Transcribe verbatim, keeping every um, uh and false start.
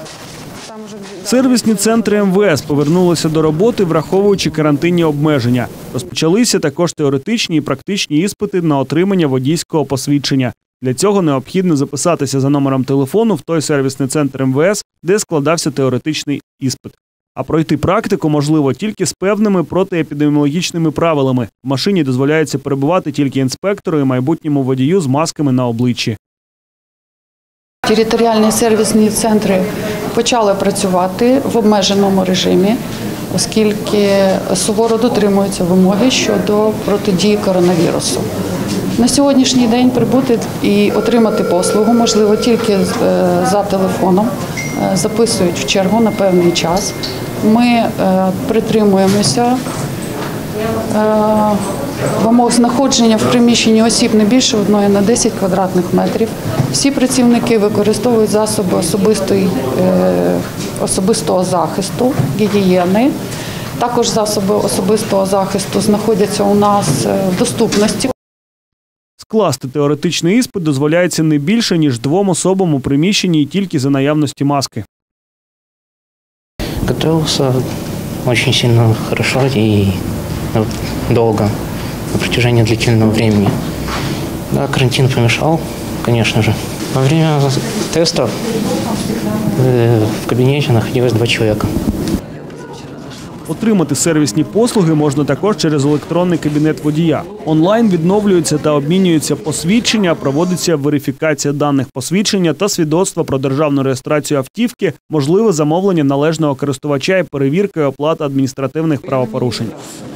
Сервісні центри ем ве ес повернулися до роботи, враховуючи карантинні обмеження. Розпочалися також теоретичні і практичні іспити на отримання водійського посвідчення. Для цього необхідно записатися за номером телефону в той сервісний центр ем ве ес, де складався теоретичний іспит. А пройти практику можливо тільки з певними протиепідеміологічними правилами. В машині дозволяється перебувати тільки інспектору і майбутньому водію з масками на обличчі. Територіальні сервісні центри почали працювати в обмеженому режимі, оскільки суворо дотримуються вимоги щодо протидії коронавірусу. На сьогоднішній день прибути і отримати послугу можливо тільки за телефоном, записують в чергу на певний час. Ми притримуємося вимог знаходження в приміщенні осіб не більше одної на десять квадратних метрів. Всі працівники використовують засоби особистого захисту, гігієни. Також засоби особистого захисту знаходяться у нас в доступності. Скласти теоретичний іспит дозволяється не більше, ніж двом особам у приміщенні і тільки за наявності маски. Готовился очень сильно хорошо и долго, на протяжении длительного времени. Да, карантин помешал, конечно же. Во время тестов в кабинете находилось два человека. Отримати сервісні послуги можна також через електронний кабінет водія. Онлайн відновлюються та обмінюються посвідчення, проводиться верифікація даних посвідчення та свідоцтва про державну реєстрацію автівки, можливе замовлення належного користувача і перевірка і оплата адміністративних правопорушень.